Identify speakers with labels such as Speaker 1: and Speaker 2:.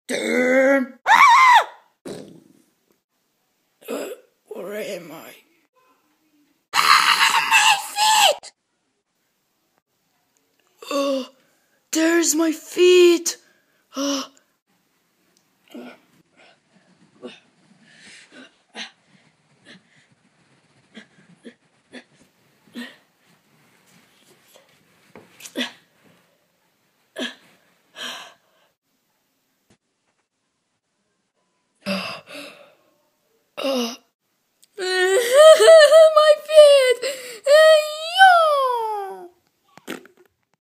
Speaker 1: Damn! Where am I? My feet! Oh, there's my feet! Oh. Oh.